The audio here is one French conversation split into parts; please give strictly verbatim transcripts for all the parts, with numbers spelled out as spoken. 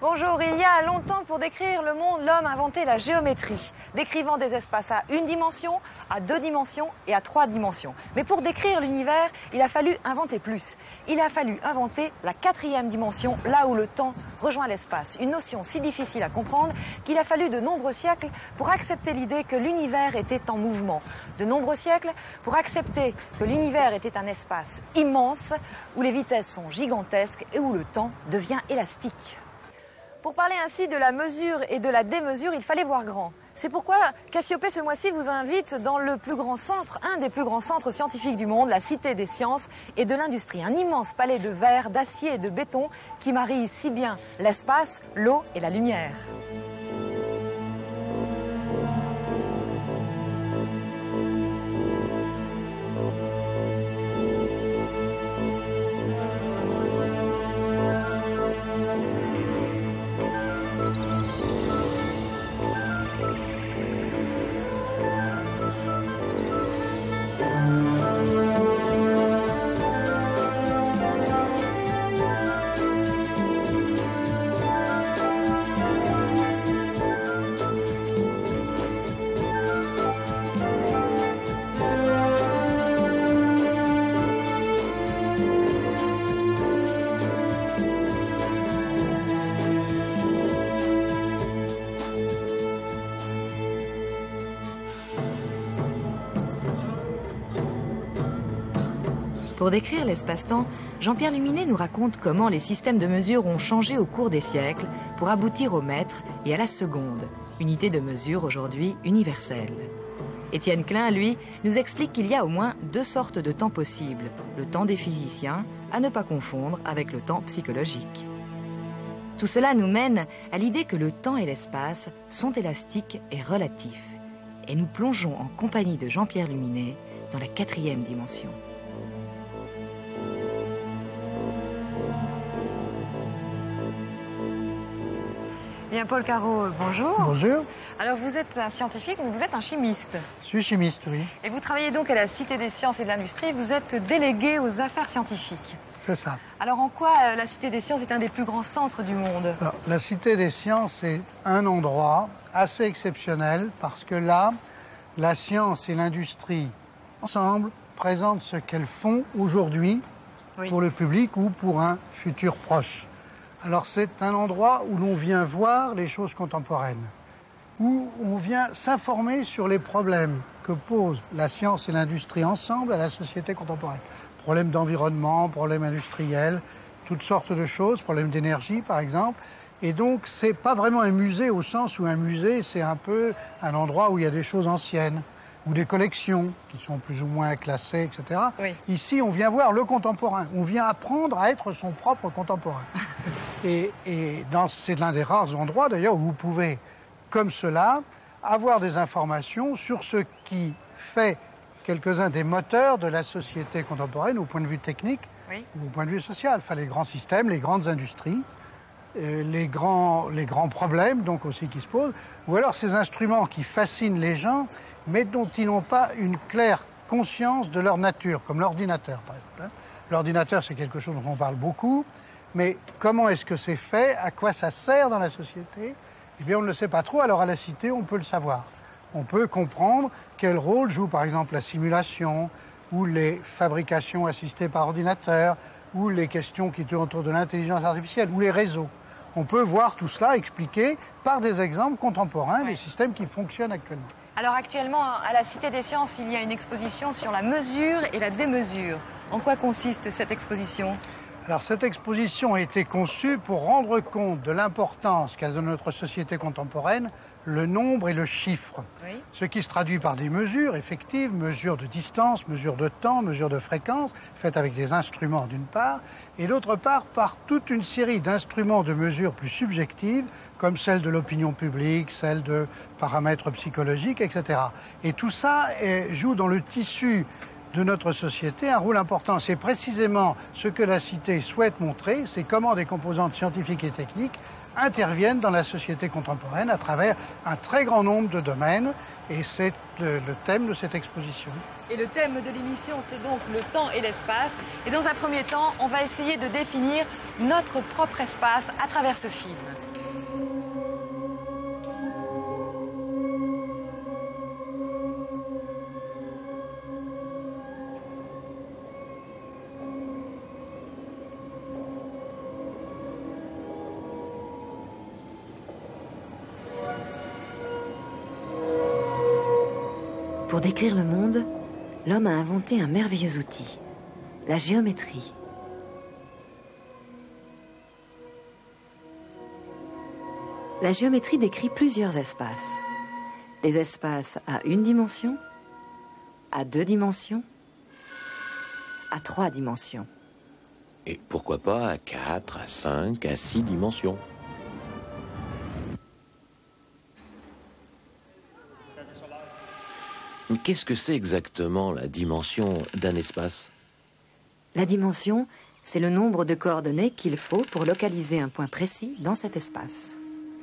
Bonjour, il y a longtemps pour décrire le monde, l'homme a inventé la géométrie, décrivant des espaces à une dimension, à deux dimensions et à trois dimensions. Mais pour décrire l'univers, il a fallu inventer plus. Il a fallu inventer la quatrième dimension, là où le temps rejoint l'espace. Une notion si difficile à comprendre qu'il a fallu de nombreux siècles pour accepter l'idée que l'univers était en mouvement. De nombreux siècles pour accepter que l'univers était un espace immense, où les vitesses sont gigantesques et où le temps devient élastique. Pour parler ainsi de la mesure et de la démesure, il fallait voir grand. C'est pourquoi Cassiopée ce mois-ci vous invite dans le plus grand centre, un des plus grands centres scientifiques du monde, la Cité des sciences et de l'industrie. Un immense palais de verre, d'acier et de béton qui marie si bien l'espace, l'eau et la lumière. Pour décrire l'espace-temps, Jean-Pierre Luminet nous raconte comment les systèmes de mesure ont changé au cours des siècles pour aboutir au mètre et à la seconde, unité de mesure aujourd'hui universelle. Étienne Klein, lui, nous explique qu'il y a au moins deux sortes de temps possibles, le temps des physiciens, à ne pas confondre avec le temps psychologique. Tout cela nous mène à l'idée que le temps et l'espace sont élastiques et relatifs. Et nous plongeons en compagnie de Jean-Pierre Luminet dans la quatrième dimension. Bien, Paul Carreau, bonjour. Bonjour. Alors, vous êtes un scientifique, mais vous êtes un chimiste. Je suis chimiste, oui. Et vous travaillez donc à la Cité des sciences et de l'industrie. Vous êtes délégué aux affaires scientifiques. C'est ça. Alors, en quoi euh, la Cité des sciences est un des plus grands centres du monde? Alors, la Cité des sciences est un endroit assez exceptionnel parce que là, la science et l'industrie, ensemble, présentent ce qu'elles font aujourd'hui oui. pour le public ou pour un futur proche. Alors c'est un endroit où l'on vient voir les choses contemporaines, où on vient s'informer sur les problèmes que posent la science et l'industrie ensemble à la société contemporaine. Problèmes d'environnement, problèmes industriels, toutes sortes de choses, problèmes d'énergie par exemple. Et donc c'est pas vraiment un musée au sens où un musée c'est un peu un endroit où il y a des choses anciennes, ou des collections qui sont plus ou moins classées, et cetera. Oui. Ici, on vient voir le contemporain. On vient apprendre à être son propre contemporain. et et c'est l'un des rares endroits, d'ailleurs, où vous pouvez, comme cela, avoir des informations sur ce qui fait quelques-uns des moteurs de la société contemporaine au point de vue technique oui. ou au point de vue social. Enfin, les grands systèmes, les grandes industries, euh, les, grands, les grands problèmes, donc aussi, qui se posent, ou alors ces instruments qui fascinent les gens, mais dont ils n'ont pas une claire conscience de leur nature, comme l'ordinateur, par exemple. L'ordinateur, c'est quelque chose dont on parle beaucoup, mais comment est-ce que c'est fait, à quoi ça sert dans la société? Eh bien, on ne le sait pas trop, alors à la Cité, on peut le savoir. On peut comprendre quel rôle joue, par exemple, la simulation, ou les fabrications assistées par ordinateur, ou les questions qui tournent autour de l'intelligence artificielle, ou les réseaux. On peut voir tout cela expliqué par des exemples contemporains, ouais. des systèmes qui fonctionnent actuellement. Alors actuellement, à la Cité des sciences, il y a une exposition sur la mesure et la démesure. En quoi consiste cette exposition? Alors cette exposition a été conçue pour rendre compte de l'importance qu'a dans notre société contemporaine le nombre et le chiffre. Oui. Ce qui se traduit par des mesures effectives, mesures de distance, mesures de temps, mesures de fréquence, faites avec des instruments d'une part, et d'autre part par toute une série d'instruments de mesure plus subjectives, comme celle de l'opinion publique, celle de paramètres psychologiques, et cetera. Et tout ça est, joue dans le tissu de notre société un rôle important. C'est précisément ce que la Cité souhaite montrer, c'est comment des composantes scientifiques et techniques interviennent dans la société contemporaine à travers un très grand nombre de domaines, et c'est le, le thème de cette exposition. Et le thème de l'émission, c'est donc le temps et l'espace. Et dans un premier temps, on va essayer de définir notre propre espace à travers ce film. décrire le monde, l'homme a inventé un merveilleux outil, la géométrie. La géométrie décrit plusieurs espaces. Les espaces à une dimension, à deux dimensions, à trois dimensions. Et pourquoi pas à quatre, à cinq, à six dimensions? Mais qu'est-ce que c'est exactement la dimension d'un espace? La dimension, c'est le nombre de coordonnées qu'il faut pour localiser un point précis dans cet espace.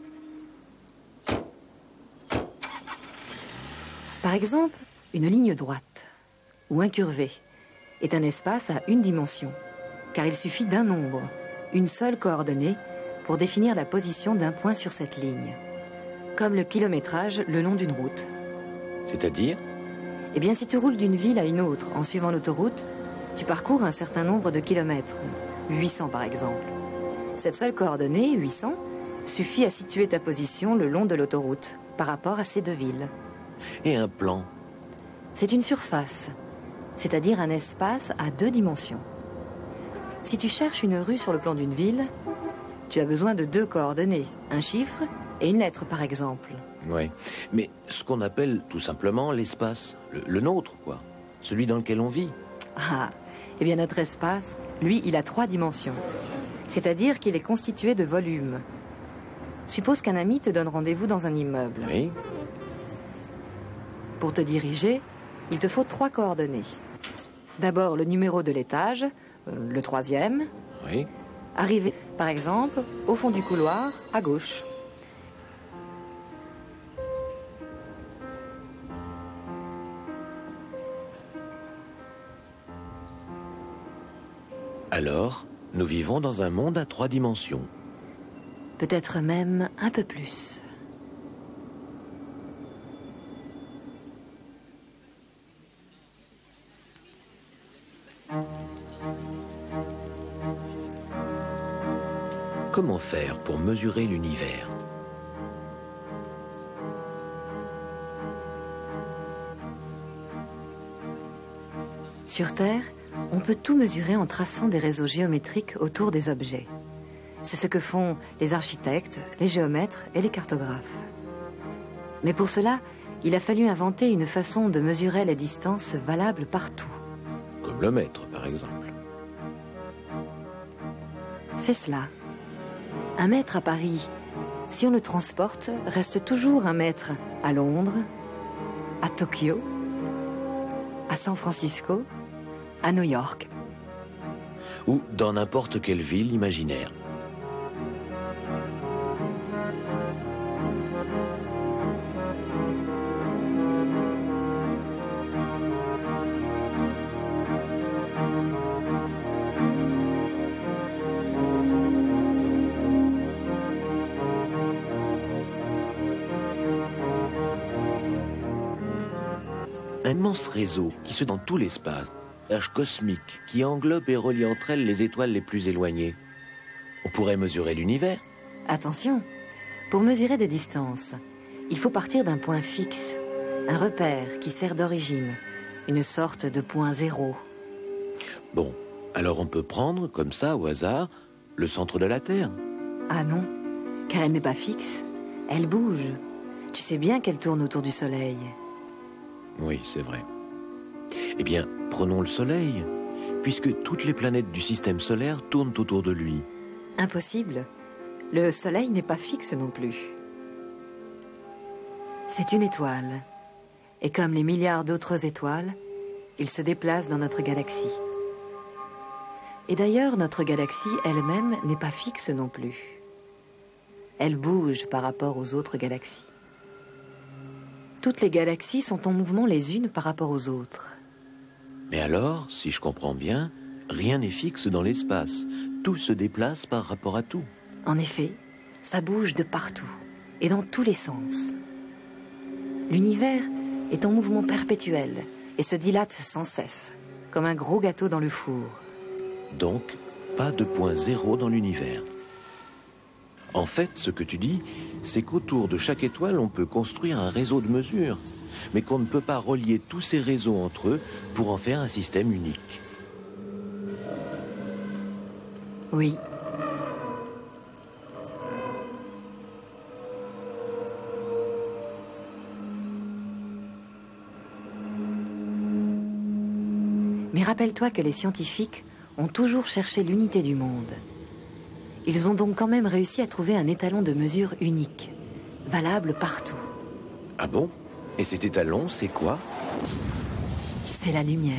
Par exemple, une ligne droite ou incurvée est un espace à une dimension, car il suffit d'un nombre, une seule coordonnée, pour définir la position d'un point sur cette ligne, comme le kilométrage le long d'une route. C'est-à-dire? Eh bien, si tu roules d'une ville à une autre en suivant l'autoroute, tu parcours un certain nombre de kilomètres, huit cents par exemple. Cette seule coordonnée, huit cents, suffit à situer ta position le long de l'autoroute par rapport à ces deux villes. Et un plan? C'est une surface, c'est-à-dire un espace à deux dimensions. Si tu cherches une rue sur le plan d'une ville, tu as besoin de deux coordonnées, un chiffre et une lettre par exemple. Oui, mais ce qu'on appelle tout simplement l'espace, le, le nôtre quoi, celui dans lequel on vit. Ah, eh bien notre espace, lui, il a trois dimensions, c'est-à-dire qu'il est constitué de volumes. Suppose qu'un ami te donne rendez-vous dans un immeuble. Oui. Pour te diriger, il te faut trois coordonnées. D'abord le numéro de l'étage, euh, le troisième. Oui. Arriver, par exemple, au fond du couloir, à gauche. Alors, nous vivons dans un monde à trois dimensions. Peut-être même un peu plus. Comment faire pour mesurer l'univers? Sur Terre, on peut tout mesurer en traçant des réseaux géométriques autour des objets. C'est ce que font les architectes, les géomètres et les cartographes. Mais pour cela, il a fallu inventer une façon de mesurer les distances valables partout. Comme le mètre, par exemple. C'est cela. Un mètre à Paris, si on le transporte, reste toujours un mètre à Londres, à Tokyo, à San Francisco, à New York. Ou dans n'importe quelle ville imaginaire. Un immense réseau qui se dans tout l'espace, un âge cosmique qui englobe et relie entre elles les étoiles les plus éloignées. On pourrait mesurer l'univers. Attention, pour mesurer des distances, il faut partir d'un point fixe, un repère qui sert d'origine, une sorte de point zéro. Bon, alors on peut prendre, comme ça, au hasard, le centre de la Terre. Ah non, car elle n'est pas fixe, elle bouge. Tu sais bien qu'elle tourne autour du Soleil. Oui, c'est vrai. Eh bien, prenons le Soleil, puisque toutes les planètes du système solaire tournent autour de lui. Impossible. Le Soleil n'est pas fixe non plus. C'est une étoile. Et comme les milliards d'autres étoiles, il se déplace dans notre galaxie. Et d'ailleurs, notre galaxie elle-même n'est pas fixe non plus. Elle bouge par rapport aux autres galaxies. Toutes les galaxies sont en mouvement les unes par rapport aux autres. Mais alors, si je comprends bien, rien n'est fixe dans l'espace. Tout se déplace par rapport à tout. En effet, ça bouge de partout et dans tous les sens. L'univers est en mouvement perpétuel et se dilate sans cesse, comme un gros gâteau dans le four. Donc, pas de point zéro dans l'univers. En fait, ce que tu dis, c'est qu'autour de chaque étoile, on peut construire un réseau de mesures. mais qu'on ne peut pas relier tous ces réseaux entre eux pour en faire un système unique. Oui. Mais rappelle-toi que les scientifiques ont toujours cherché l'unité du monde. Ils ont donc quand même réussi à trouver un étalon de mesure unique, valable partout. Ah bon? Et cet étalon, c'est quoi? C'est la lumière.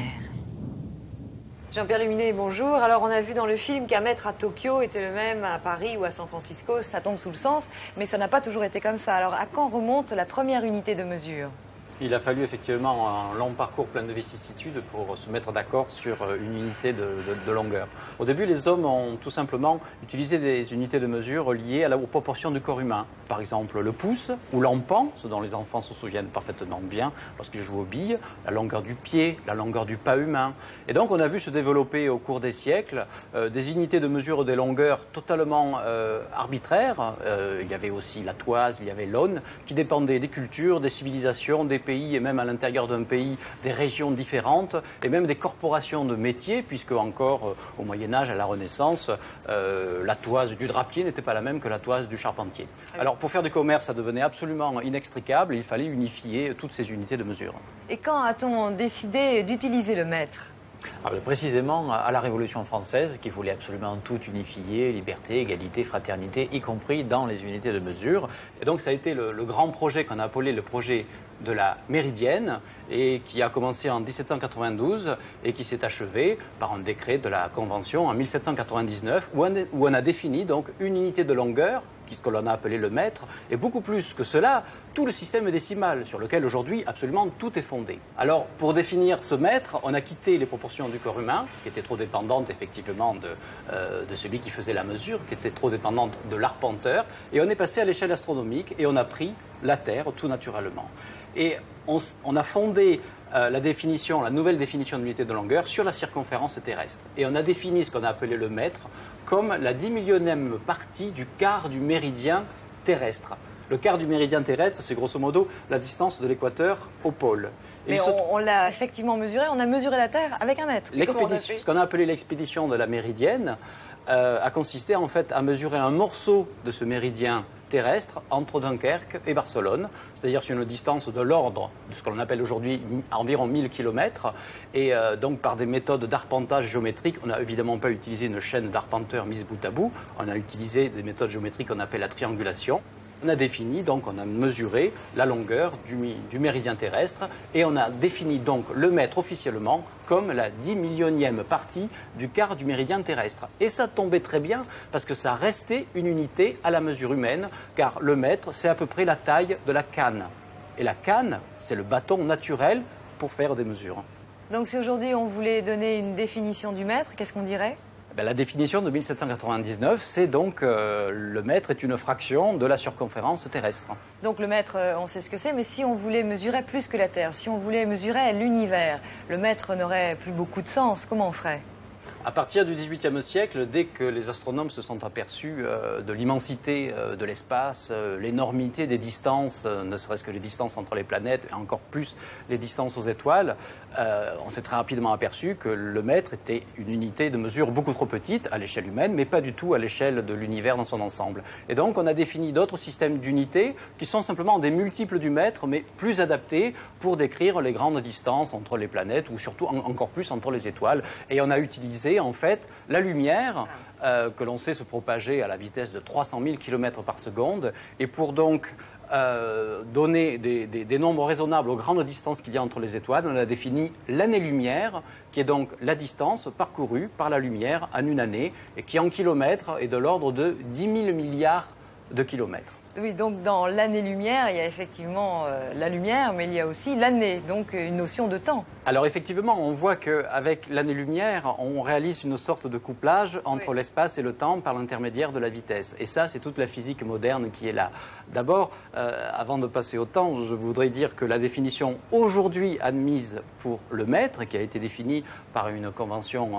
Jean-Pierre Luminet, bonjour. Alors on a vu dans le film qu'un mètre à Tokyo était le même à Paris ou à San Francisco, ça tombe sous le sens, mais ça n'a pas toujours été comme ça. Alors à quand remonte la première unité de mesure? Il a fallu effectivement un long parcours plein de vicissitudes pour se mettre d'accord sur une unité de, de, de longueur. Au début, les hommes ont tout simplement utilisé des unités de mesure liées à la, aux proportions du corps humain. Par exemple, le pouce ou l'empan, ce dont les enfants se souviennent parfaitement bien lorsqu'ils jouent aux billes, la longueur du pied, la longueur du pas humain. Et donc, on a vu se développer au cours des siècles euh, des unités de mesure des longueurs totalement euh, arbitraires. Euh, il y avait aussi la toise, il y avait l'aune, qui dépendaient des cultures, des civilisations, des pays, et même à l'intérieur d'un pays, des régions différentes, et même des corporations de métiers, puisque encore euh, au Moyen-Âge, à la Renaissance, euh, la toise du drapier n'était pas la même que la toise du charpentier. Alors, pour faire du commerce, ça devenait absolument inextricable, et il fallait unifier toutes ces unités de mesure. Et quand a-t-on décidé d'utiliser le mètre? Alors, précisément à la Révolution française, qui voulait absolument tout unifier, liberté, égalité, fraternité, y compris dans les unités de mesure. Et donc, ça a été le, le grand projet qu'on a appelé le projet de la méridienne, et qui a commencé en dix-sept cent quatre-vingt-douze et qui s'est achevé par un décret de la Convention en mille sept cent quatre-vingt-dix-neuf, où on, où on a défini donc une unité de longueur, qui ce que l'on a appelé le mètre, et beaucoup plus que cela, tout le système décimal, sur lequel aujourd'hui absolument tout est fondé. Alors, pour définir ce mètre, on a quitté les proportions du corps humain, qui étaient trop dépendantes effectivement de, euh, de celui qui faisait la mesure, qui étaient trop dépendantes de l'arpenteur, et on est passé à l'échelle astronomique, et on a pris la Terre tout naturellement. Et on, on a fondé euh, la définition, la nouvelle définition de l'unité de longueur sur la circonférence terrestre. Et on a défini ce qu'on a appelé le mètre comme la dix millionième partie du quart du méridien terrestre. Le quart du méridien terrestre, c'est grosso modo la distance de l'équateur au pôle. Et Mais on, se... on l'a effectivement mesuré, on a mesuré la Terre avec un mètre. L'expédition, ce qu'on a appelé l'expédition de la méridienne euh, a consisté en fait à mesurer un morceau de ce méridien terrestre entre Dunkerque et Barcelone, c'est-à-dire sur une distance de l'ordre de ce qu'on appelle aujourd'hui environ mille kilomètres, et euh, donc par des méthodes d'arpentage géométrique. On n'a évidemment pas utilisé une chaîne d'arpenteurs mise bout à bout, on a utilisé des méthodes géométriques qu'on appelle la triangulation. On a défini, donc on a mesuré la longueur du, du méridien terrestre, et on a défini donc le mètre officiellement comme la dix millionième partie du quart du méridien terrestre. Et ça tombait très bien parce que ça restait une unité à la mesure humaine, car le mètre, c'est à peu près la taille de la canne. Et la canne, c'est le bâton naturel pour faire des mesures. Donc si aujourd'hui on voulait donner une définition du mètre, qu'est-ce qu'on dirait ? Ben, la définition de mille sept cent quatre-vingt-dix-neuf, c'est donc euh, le mètre est une fraction de la circonférence terrestre. Donc le mètre, on sait ce que c'est, mais si on voulait mesurer plus que la Terre, si on voulait mesurer l'univers, le mètre n'aurait plus beaucoup de sens. Comment on ferait ? À partir du dix-huitième siècle, dès que les astronomes se sont aperçus euh, de l'immensité euh, de l'espace, euh, l'énormité des distances, euh, ne serait-ce que les distances entre les planètes, et encore plus les distances aux étoiles, euh, on s'est très rapidement aperçu que le mètre était une unité de mesure beaucoup trop petite à l'échelle humaine, mais pas du tout à l'échelle de l'univers dans son ensemble. Et donc on a défini d'autres systèmes d'unités qui sont simplement des multiples du mètre, mais plus adaptés pour décrire les grandes distances entre les planètes, ou surtout en, encore plus entre les étoiles. Et on a utilisé en fait la lumière euh, que l'on sait se propager à la vitesse de trois cent mille kilomètres par seconde, et pour donc euh, donner des, des, des nombres raisonnables aux grandes distances qu'il y a entre les étoiles, on a défini l'année-lumière, qui est donc la distance parcourue par la lumière en une année, et qui en kilomètres est de l'ordre de dix mille milliards de kilomètres. Oui, donc dans l'année-lumière, il y a effectivement euh, la lumière, mais il y a aussi l'année, donc une notion de temps. Alors effectivement, on voit qu'avec l'année-lumière, on réalise une sorte de couplage entre oui. l'espace et le temps par l'intermédiaire de la vitesse. Et ça, c'est toute la physique moderne qui est là. D'abord, euh, avant de passer au temps, je voudrais dire que la définition aujourd'hui admise pour le mètre, qui a été définie par une convention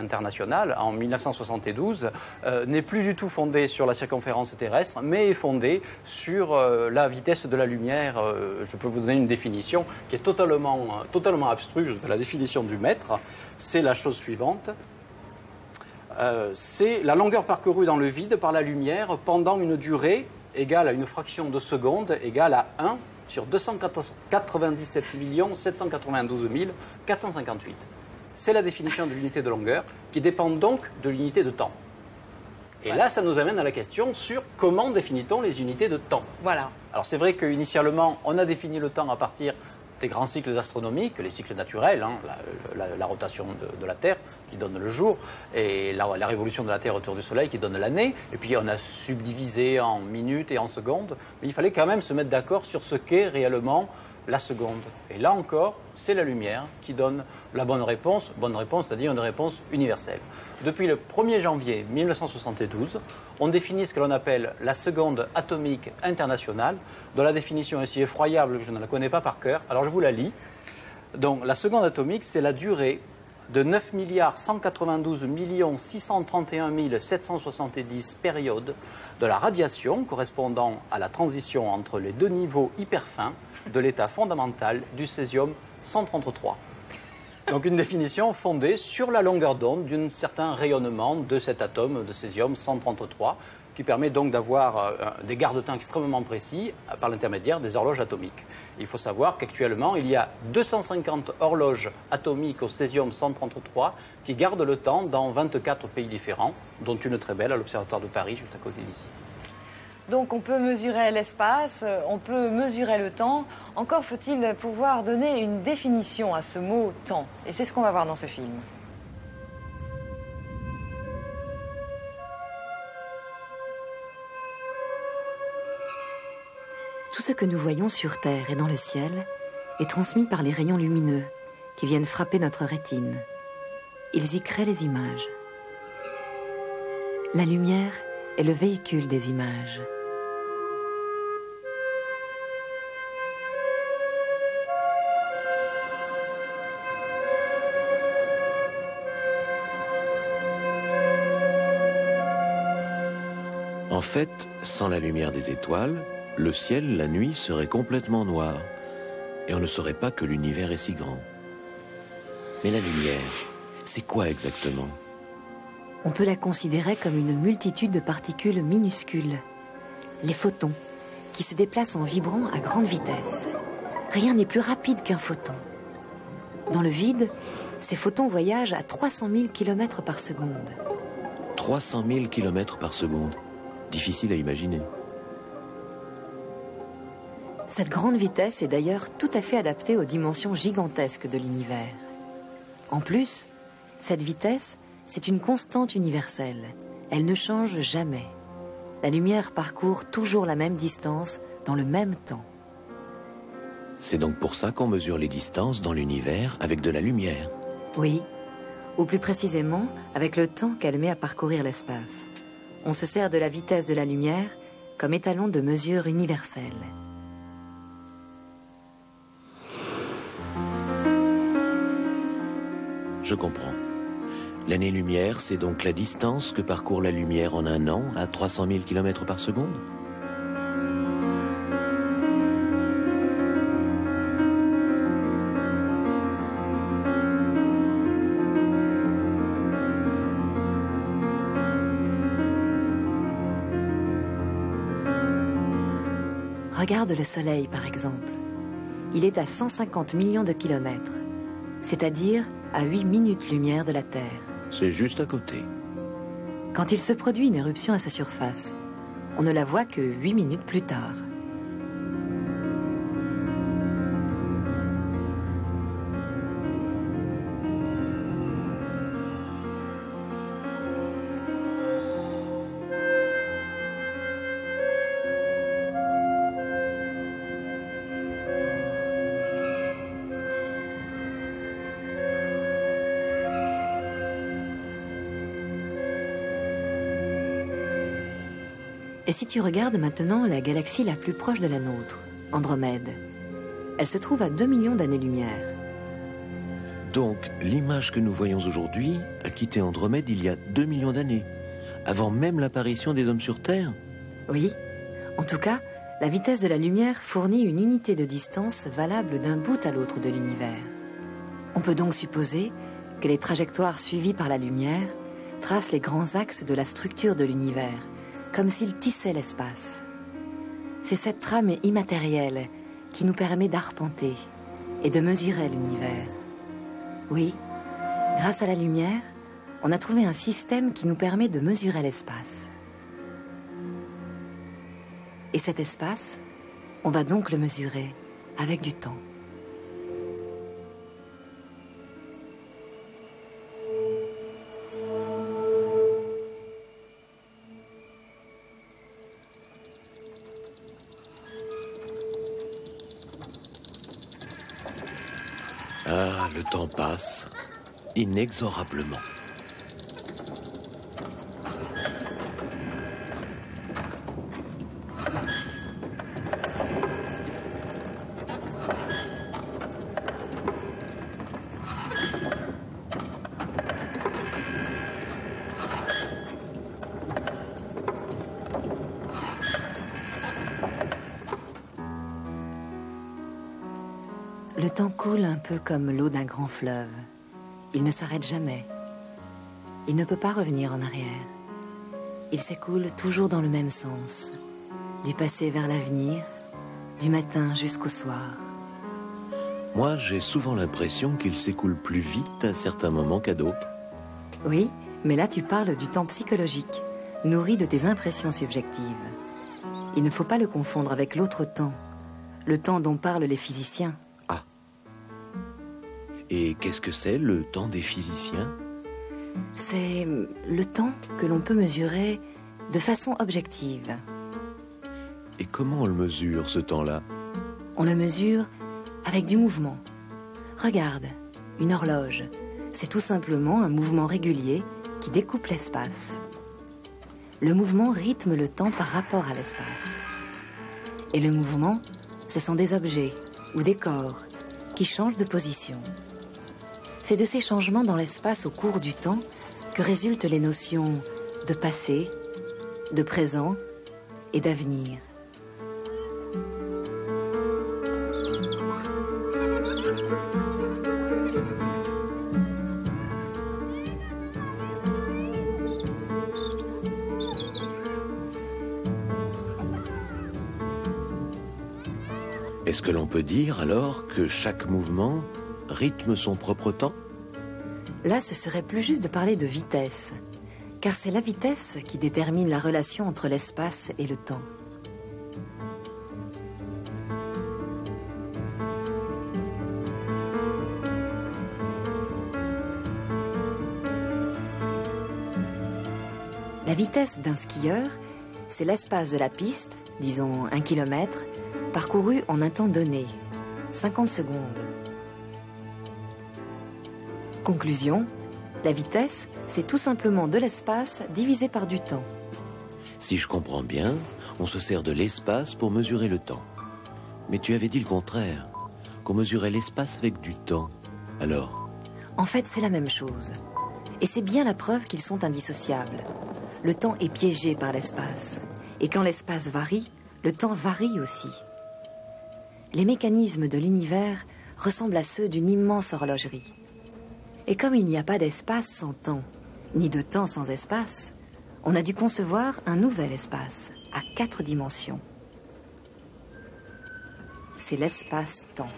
internationale en mille neuf cent soixante-douze, euh, n'est plus du tout fondée sur la circonférence terrestre, mais est fondée basé sur euh, la vitesse de la lumière. Euh, je peux vous donner une définition qui est totalement, euh, totalement abstruse de la définition du mètre. C'est la chose suivante. Euh, c'est la longueur parcourue dans le vide par la lumière pendant une durée égale à une fraction de seconde égale à un sur deux cent quatre-vingt-dix-sept millions sept cent quatre-vingt-douze mille quatre cent cinquante-huit. C'est la définition de l'unité de longueur qui dépend donc de l'unité de temps. Et là, ça nous amène à la question sur comment définit-on les unités de temps. Voilà. Alors c'est vrai qu'initialement, on a défini le temps à partir des grands cycles astronomiques, les cycles naturels, hein, la, la, la rotation de, de la Terre qui donne le jour, et la, la révolution de la Terre autour du Soleil qui donne l'année, et puis on a subdivisé en minutes et en secondes, mais il fallait quand même se mettre d'accord sur ce qu'est réellement la seconde. Et là encore, c'est la lumière qui donne la bonne réponse, bonne réponse, c'est-à-dire une réponse universelle. Depuis le premier janvier mille neuf cent soixante-douze, on définit ce que l'on appelle la seconde atomique internationale, dont la définition est si effroyable que je ne la connais pas par cœur. Alors je vous la lis. Donc la seconde atomique, c'est la durée de neuf milliards cent quatre-vingt-douze millions six cent trente et un mille sept cent soixante-dix périodes de la radiation correspondant à la transition entre les deux niveaux hyper fins de l'état fondamental du césium cent trente-trois. Donc une définition fondée sur la longueur d'onde d'un certain rayonnement de cet atome de césium cent trente-trois, qui permet donc d'avoir euh, des garde-temps extrêmement précis par l'intermédiaire des horloges atomiques. Il faut savoir qu'actuellement, il y a deux cent cinquante horloges atomiques au césium cent trente-trois qui gardent le temps dans vingt-quatre pays différents, dont une très belle à l'Observatoire de Paris, juste à côté d'ici. Donc on peut mesurer l'espace, on peut mesurer le temps. Encore faut-il pouvoir donner une définition à ce mot « temps ». Et c'est ce qu'on va voir dans ce film. Tout ce que nous voyons sur Terre et dans le ciel est transmis par les rayons lumineux qui viennent frapper notre rétine. Ils y créent les images. La lumière est le véhicule des images. En fait, sans la lumière des étoiles, le ciel, la nuit, serait complètement noir. Et on ne saurait pas que l'univers est si grand. Mais la lumière, c'est quoi exactement? On peut la considérer comme une multitude de particules minuscules, les photons, qui se déplacent en vibrant à grande vitesse. Rien n'est plus rapide qu'un photon. Dans le vide, ces photons voyagent à trois cent mille kilomètres par seconde. trois cent mille kilomètres par seconde. Difficile à imaginer. Cette grande vitesse est d'ailleurs tout à fait adaptée aux dimensions gigantesques de l'univers. En plus, cette vitesse, c'est une constante universelle. Elle ne change jamais. La lumière parcourt toujours la même distance dans le même temps. C'est donc pour ça qu'on mesure les distances dans l'univers avec de la lumière. Oui, ou plus précisément avec le temps qu'elle met à parcourir l'espace. On se sert de la vitesse de la lumière comme étalon de mesure universelle. Je comprends. L'année-lumière, c'est donc la distance que parcourt la lumière en un an à trois cent mille kilomètres par seconde? Regarde le Soleil, par exemple. Il est à cent cinquante millions de kilomètres, c'est-à-dire à huit minutes-lumière de la Terre. C'est juste à côté. Quand il se produit une éruption à sa surface, on ne la voit que huit minutes plus tard. Et si tu regardes maintenant la galaxie la plus proche de la nôtre, Andromède, elle se trouve à deux millions d'années-lumière. Donc, l'image que nous voyons aujourd'hui a quitté Andromède il y a deux millions d'années, avant même l'apparition des hommes sur Terre? Oui, En tout cas, la vitesse de la lumière fournit une unité de distance valable d'un bout à l'autre de l'univers. On peut donc supposer que les trajectoires suivies par la lumière tracent les grands axes de la structure de l'univers, comme s'ils tissaient l'espace. C'est cette trame immatérielle qui nous permet d'arpenter et de mesurer l'univers. Oui, grâce à la lumière, on a trouvé un système qui nous permet de mesurer l'espace. Et cet espace, on va donc le mesurer avec du temps. Ah, le temps passe inexorablement. Le temps coule un peu comme l'eau d'un grand fleuve. Il ne s'arrête jamais. Il ne peut pas revenir en arrière. Il s'écoule toujours dans le même sens, du passé vers l'avenir, du matin jusqu'au soir. Moi, j'ai souvent l'impression qu'il s'écoule plus vite à certains moments qu'à d'autres. Oui, mais là tu parles du temps psychologique, nourri de tes impressions subjectives. Il ne faut pas le confondre avec l'autre temps, le temps dont parlent les physiciens. Et qu'est-ce que c'est, le temps des physiciens? C'est le temps que l'on peut mesurer de façon objective. Et comment on le mesure, ce temps-là? On le mesure avec du mouvement. Regarde, une horloge. C'est tout simplement un mouvement régulier qui découpe l'espace. Le mouvement rythme le temps par rapport à l'espace. Et le mouvement, ce sont des objets ou des corps qui changent de position. C'est de ces changements dans l'espace au cours du temps que résultent les notions de passé, de présent et d'avenir. Est-ce que l'on peut dire alors que chaque mouvement rythme son propre temps? Là, ce serait plus juste de parler de vitesse, car c'est la vitesse qui détermine la relation entre l'espace et le temps. La vitesse d'un skieur, c'est l'espace de la piste, disons un kilomètre, parcouru en un temps donné, cinquante secondes. Conclusion, la vitesse, c'est tout simplement de l'espace divisé par du temps. Si je comprends bien, on se sert de l'espace pour mesurer le temps. Mais tu avais dit le contraire, qu'on mesurait l'espace avec du temps. Alors? En fait, c'est la même chose. Et c'est bien la preuve qu'ils sont indissociables. Le temps est piégé par l'espace. Et quand l'espace varie, le temps varie aussi. Les mécanismes de l'univers ressemblent à ceux d'une immense horlogerie. Et comme il n'y a pas d'espace sans temps, ni de temps sans espace, on a dû concevoir un nouvel espace, à quatre dimensions. C'est l'espace-temps.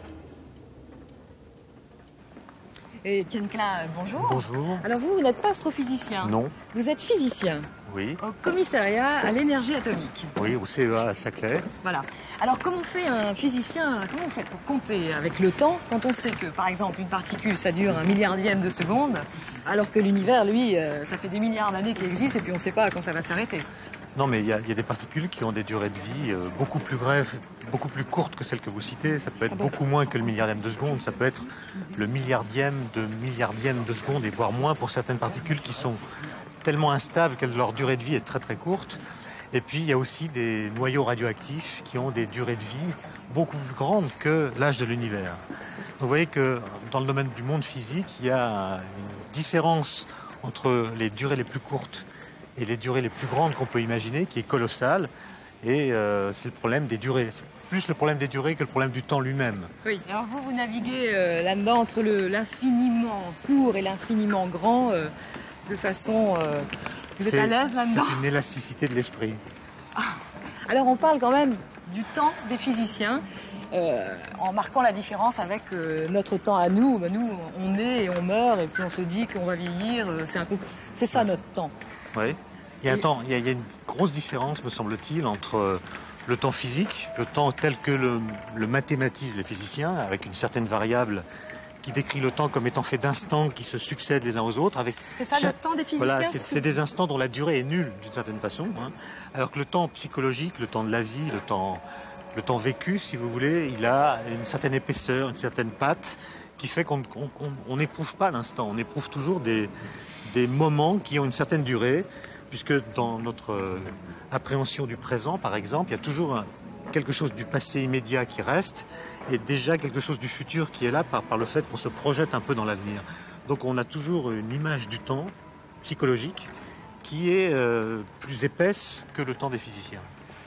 Et Tiankla, bonjour. Bonjour. Alors vous, vous n'êtes pas astrophysicien. Non. Vous êtes physicien. Oui. Au commissariat à l'énergie atomique. Oui, au C E A à Saclay. Voilà. Alors comment fait un physicien, comment on fait pour compter avec le temps quand on sait que, par exemple, une particule, ça dure un milliardième de seconde, alors que l'univers, lui, euh, ça fait des milliards d'années qu'il existe et puis on ne sait pas quand ça va s'arrêter. Non, mais il y, y a des particules qui ont des durées de vie euh, beaucoup plus brèves, beaucoup plus courtes que celles que vous citez. Ça peut être Ah bon beaucoup moins que le milliardième de seconde. Ça peut être le milliardième de milliardième de seconde et voire moins pour certaines particules qui sont tellement instables que leur durée de vie est très très courte. Et puis il y a aussi des noyaux radioactifs qui ont des durées de vie beaucoup plus grandes que l'âge de l'univers. Vous voyez que dans le domaine du monde physique, il y a une différence entre les durées les plus courtes et les durées les plus grandes qu'on peut imaginer, qui est colossale. Et euh, c'est le problème des durées. C'est plus le problème des durées que le problème du temps lui-même. Oui, alors vous, vous naviguez euh, là-dedans entre le- l'infiniment court et l'infiniment grand, euh, de façon... euh, vous êtes C'est- à l'aise là-dedans? C'est une élasticité de l'esprit. Alors on parle quand même du temps des physiciens, euh, en marquant la différence avec euh, notre temps à nous. Ben, nous, on naît et on meurt, et puis on se dit qu'on va vieillir. euh, C'est un peu, c'est ça notre temps. Oui. Il y a un Et- temps, il y a, il y a une grosse différence, me semble-t-il, entre euh, le temps physique, le temps tel que le, le mathématisent les physiciens, avec une certaine variable qui décrit le temps comme étant fait d'instants qui se succèdent les uns aux autres. Avec C'est ça le chaque- temps des physiciens? Voilà, c'est c'est des instants dont la durée est nulle d'une certaine façon, hein. Alors que le temps psychologique, le temps de la vie, le temps, le temps vécu, si vous voulez, il a une certaine épaisseur, une certaine patte, qui fait qu'on on- on- on n'éprouve pas l'instant, on éprouve toujours des, des moments qui ont une certaine durée, puisque dans notre euh, appréhension du présent, par exemple, il y a toujours un- quelque chose du passé immédiat qui reste, et déjà quelque chose du futur qui est là par, par le fait qu'on se projette un peu dans l'avenir. Donc on a toujours une image du temps psychologique qui est euh, plus épaisse que le temps des physiciens.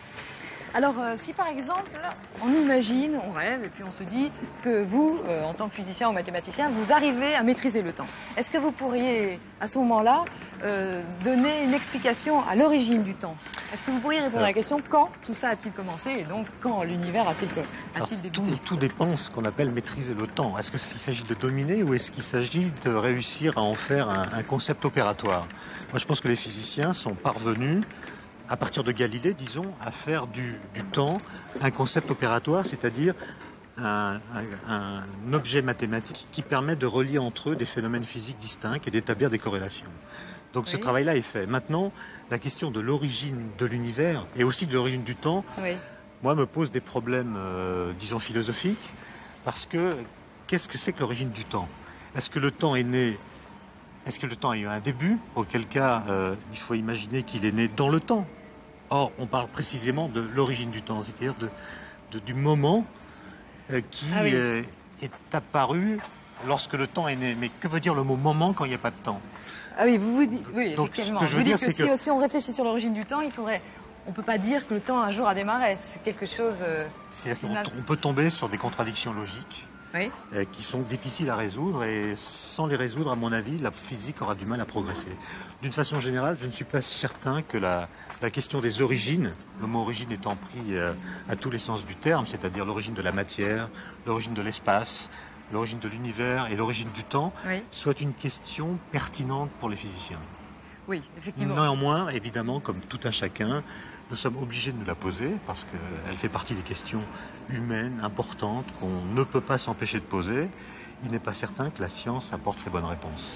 Alors, euh, si par exemple, on imagine, on rêve, et puis on se dit que vous, euh, en tant que physicien ou mathématicien, vous arrivez à maîtriser le temps. Est-ce que vous pourriez, à ce moment-là, euh, donner une explication à l'origine du temps? Est-ce que vous pourriez répondre à la question quand tout ça a-t-il commencé et donc quand l'univers a-t-il Alors, a-t-il tout, débuté? tout dépend de ce qu'on appelle maîtriser le temps. Est-ce qu'il s'agit de dominer ou est-ce qu'il s'agit de réussir à en faire un, un concept opératoire? Moi, je pense que les physiciens sont parvenus, à partir de Galilée, disons, à faire du, du temps un concept opératoire, c'est-à-dire un, un- un objet mathématique qui permet de relier entre eux des phénomènes physiques distincts et d'établir des corrélations. Donc ce Oui. travail-là est fait. Maintenant, la question de l'origine de l'univers et aussi de l'origine du temps, Oui. moi, me pose des problèmes, euh, disons, philosophiques, parce que qu'est-ce que c'est que l'origine du temps? Est-ce que le temps est né, est-ce que le temps a eu un début, auquel cas euh, il faut imaginer qu'il est né dans le temps? Or, on parle précisément de l'origine du temps, c'est-à-dire de, de- du moment euh, qui Ah oui. euh, est apparu lorsque le temps est né. Mais que veut dire le mot moment quand il n'y a pas de temps? Ah oui, vous vous dites, oui, Donc, effectivement. ce que je vous veux dites dire, que, c'est si, que- si on réfléchit sur l'origine du temps, il faudrait, on peut pas dire que le temps un jour a démarré. C'est quelque chose. euh, C'est-à-dire qu'on Final- t- on peut tomber sur des contradictions logiques Oui. euh, qui sont difficiles à résoudre et sans les résoudre, à mon avis, la physique aura du mal à progresser. D'une façon générale, je ne suis pas certain que la, la question des origines, le mot origine étant pris euh, à tous les sens du terme, c'est-à-dire l'origine de la matière, l'origine de l'espace, l'origine de l'univers et l'origine du temps, Oui. soit une question pertinente pour les physiciens. Oui, effectivement. Néanmoins, évidemment, comme tout un chacun, nous sommes obligés de nous la poser parce qu'elle fait partie des questions humaines importantes qu'on ne peut pas s'empêcher de poser. Il n'est pas certain que la science apporte les bonnes réponses.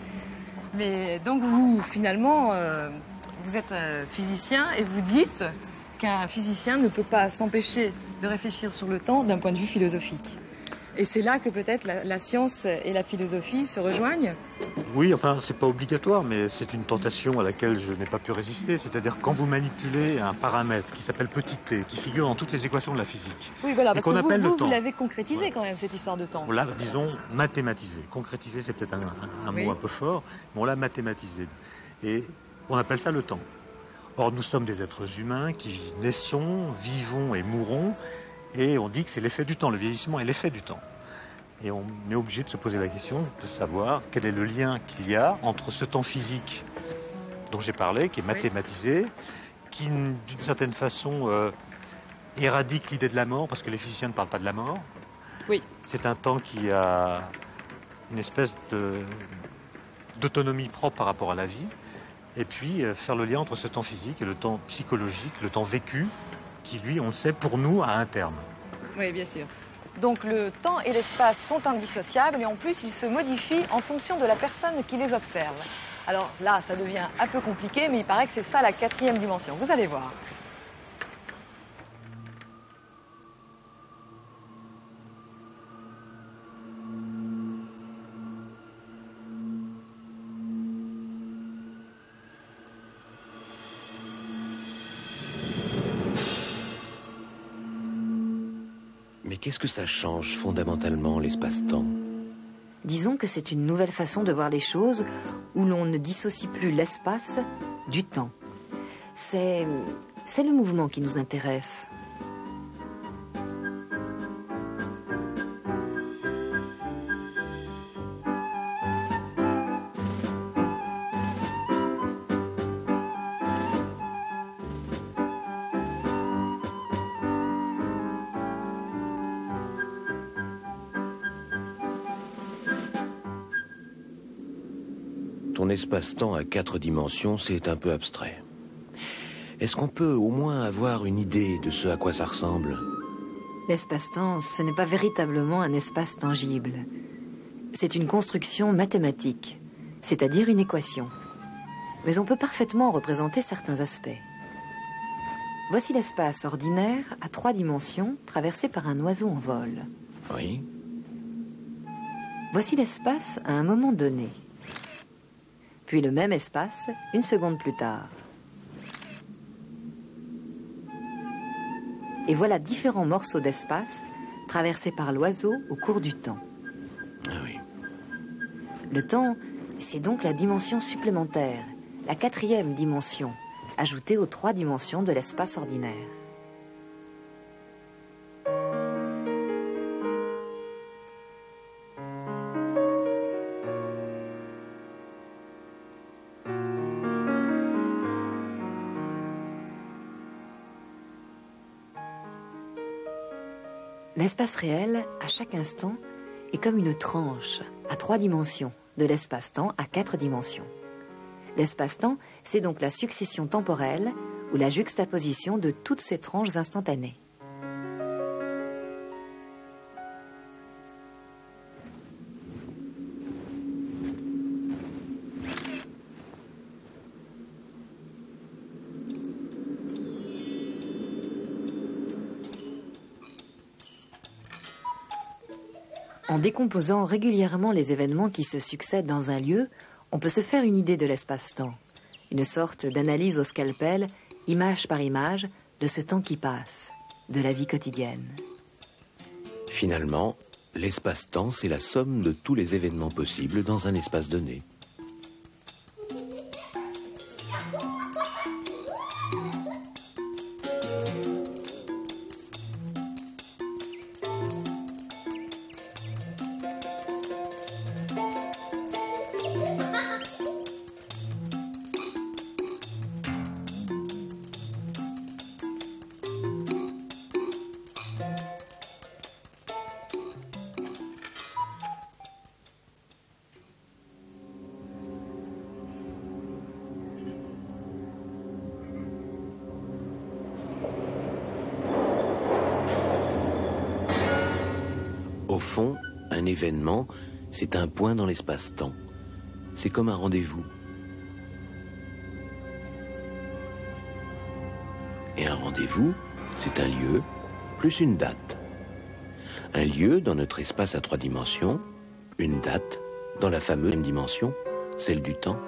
Mais donc vous, finalement, euh, vous êtes euh, physicien et vous dites qu'un physicien ne peut pas s'empêcher de réfléchir sur le temps d'un point de vue philosophique. Et c'est là que peut-être la, la science et la philosophie se rejoignent. Oui, enfin, c'est pas obligatoire, mais c'est une tentation à laquelle je n'ai pas pu résister. C'est-à-dire quand vous manipulez un paramètre qui s'appelle petit t, qui figure dans toutes les équations de la physique, Oui, voilà, Et parce qu'on que vous, appelle le vous, temps. vous l'avez concrétisé Ouais. quand même, cette histoire de temps. on l'a, disons, mathématisé. Concrétisé, c'est peut-être un, un- un Oui. mot un peu fort, mais on l'a mathématisé. Et on appelle ça le temps. Or, nous sommes des êtres humains qui naissons, vivons et mourons, et on dit que c'est l'effet du temps. Le vieillissement est l'effet du temps. Et on est obligé de se poser la question de savoir quel est le lien qu'il y a entre ce temps physique dont j'ai parlé, qui est mathématisé, qui, d'une certaine façon, euh, éradique l'idée de la mort, parce que les physiciens ne parlent pas de la mort. Oui. C'est un temps qui a une espèce de, d'autonomie propre par rapport à la vie. Et puis, euh, faire le lien entre ce temps physique et le temps psychologique, le temps vécu, qui, lui, on le sait, pour nous, a un terme. Oui, bien sûr. Donc le temps et l'espace sont indissociables et en plus ils se modifient en fonction de la personne qui les observe. Alors là, ça devient un peu compliqué, mais il paraît que c'est ça la quatrième dimension. Vous allez voir. Mais qu'est-ce que ça change fondamentalement, l'espace-temps? Disons que c'est une nouvelle façon de voir les choses où l'on ne dissocie plus l'espace du temps. C'est c'est le mouvement qui nous intéresse. Ton espace-temps à quatre dimensions, c'est un peu abstrait. Est-ce qu'on peut au moins avoir une idée de ce à quoi ça ressemble? L'espace-temps, ce n'est pas véritablement un espace tangible. C'est une construction mathématique, c'est-à-dire une équation. Mais on peut parfaitement représenter certains aspects. Voici l'espace ordinaire à trois dimensions traversé par un oiseau en vol. Oui. Voici l'espace à un moment donné. Puis le même espace une seconde plus tard. Et voilà différents morceaux d'espace traversés par l'oiseau au cours du temps. Ah oui. Le temps, c'est donc la dimension supplémentaire, la quatrième dimension, ajoutée aux trois dimensions de l'espace ordinaire. L'espace réel, à chaque instant, est comme une tranche à trois dimensions de l'espace-temps à quatre dimensions. L'espace-temps, c'est donc la succession temporelle ou la juxtaposition de toutes ces tranches instantanées. En décomposant régulièrement les événements qui se succèdent dans un lieu, on peut se faire une idée de l'espace-temps, une sorte d'analyse au scalpel, image par image, de ce temps qui passe, de la vie quotidienne. Finalement, l'espace-temps, c'est la somme de tous les événements possibles dans un espace donné. Au fond, un événement, c'est un point dans l'espace-temps. C'est comme un rendez-vous. Et un rendez-vous, c'est un lieu plus une date. Un lieu dans notre espace à trois dimensions, une date dans la fameuse dimension, celle du temps.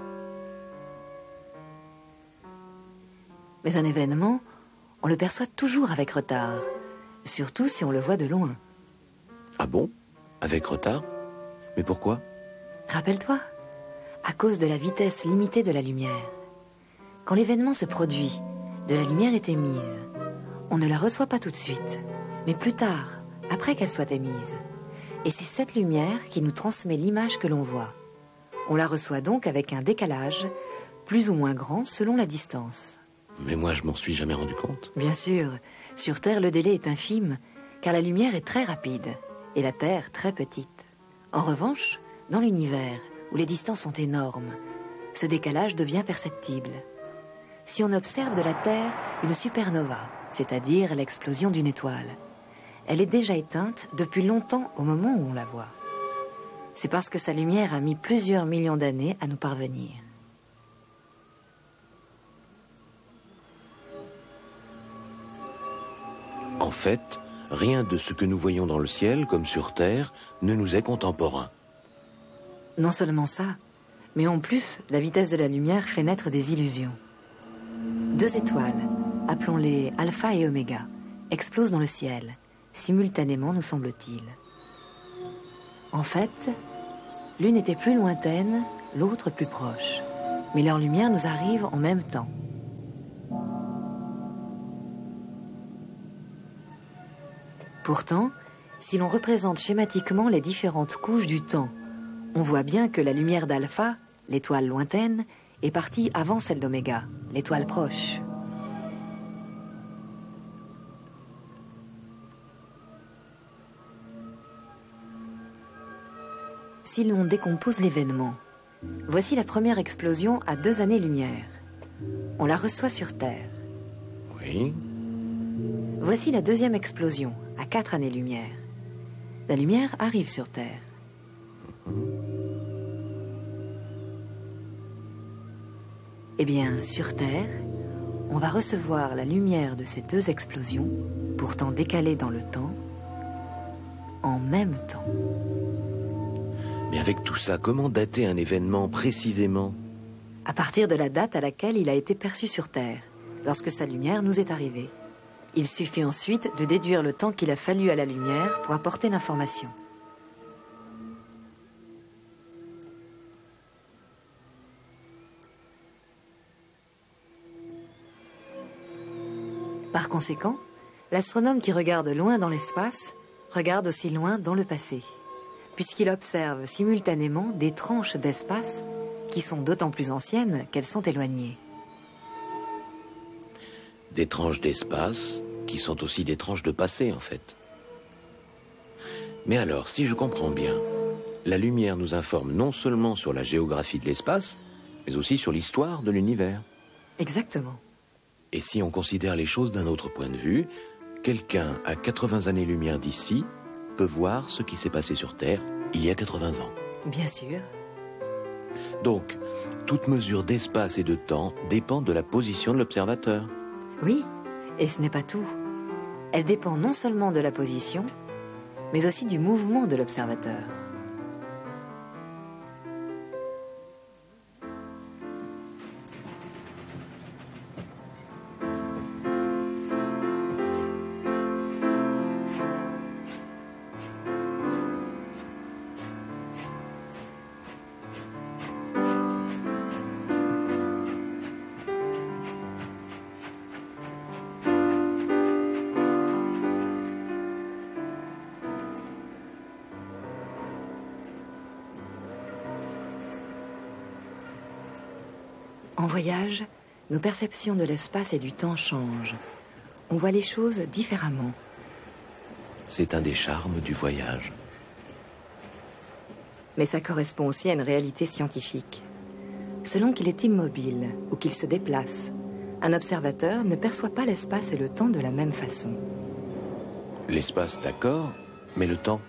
Mais un événement, on le perçoit toujours avec retard, surtout si on le voit de loin. Ah bon? Avec retard? Mais pourquoi? Rappelle-toi, à cause de la vitesse limitée de la lumière. Quand l'événement se produit, de la lumière est émise. On ne la reçoit pas tout de suite, mais plus tard, après qu'elle soit émise. Et c'est cette lumière qui nous transmet l'image que l'on voit. On la reçoit donc avec un décalage, plus ou moins grand selon la distance. Mais moi, je m'en suis jamais rendu compte. Bien sûr, sur Terre, le délai est infime, car la lumière est très rapide. Et la Terre très petite. En revanche, dans l'univers, où les distances sont énormes, ce décalage devient perceptible. Si on observe de la Terre une supernova, c'est-à-dire l'explosion d'une étoile, elle est déjà éteinte depuis longtemps au moment où on la voit. C'est parce que sa lumière a mis plusieurs millions d'années à nous parvenir. En fait, rien de ce que nous voyons dans le ciel, comme sur Terre, ne nous est contemporain. Non seulement ça, mais en plus, la vitesse de la lumière fait naître des illusions. Deux étoiles, appelons-les Alpha et Oméga, explosent dans le ciel, simultanément nous semble-t-il. En fait, l'une était plus lointaine, l'autre plus proche, mais leur lumière nous arrive en même temps. Pourtant, si l'on représente schématiquement les différentes couches du temps, on voit bien que la lumière d'alpha, l'étoile lointaine, est partie avant celle d'oméga, l'étoile proche. Si l'on décompose l'événement, voici la première explosion à deux années-lumière. On la reçoit sur Terre. Oui. Voici la deuxième explosion à quatre années-lumière. La lumière arrive sur Terre. Eh bien, sur Terre, on va recevoir la lumière de ces deux explosions, pourtant décalées dans le temps, en même temps. Mais avec tout ça, comment dater un événement précisément? À partir de la date à laquelle il a été perçu sur Terre, lorsque sa lumière nous est arrivée. Il suffit ensuite de déduire le temps qu'il a fallu à la lumière pour apporter l'information. Par conséquent, l'astronome qui regarde loin dans l'espace regarde aussi loin dans le passé, puisqu'il observe simultanément des tranches d'espace qui sont d'autant plus anciennes qu'elles sont éloignées. Des tranches d'espace qui sont aussi des tranches de passé, en fait. Mais alors, si je comprends bien, la lumière nous informe non seulement sur la géographie de l'espace, mais aussi sur l'histoire de l'univers. Exactement. Et si on considère les choses d'un autre point de vue, quelqu'un à quatre-vingts années-lumière d'ici peut voir ce qui s'est passé sur Terre il y a quatre-vingts ans. Bien sûr. Donc, toute mesure d'espace et de temps dépend de la position de l'observateur. Oui, et ce n'est pas tout. Elle dépend non seulement de la position, mais aussi du mouvement de l'observateur. En voyage, nos perceptions de l'espace et du temps changent. On voit les choses différemment. C'est un des charmes du voyage. Mais ça correspond aussi à une réalité scientifique. Selon qu'il est immobile ou qu'il se déplace, un observateur ne perçoit pas l'espace et le temps de la même façon. L'espace, d'accord, mais le temps?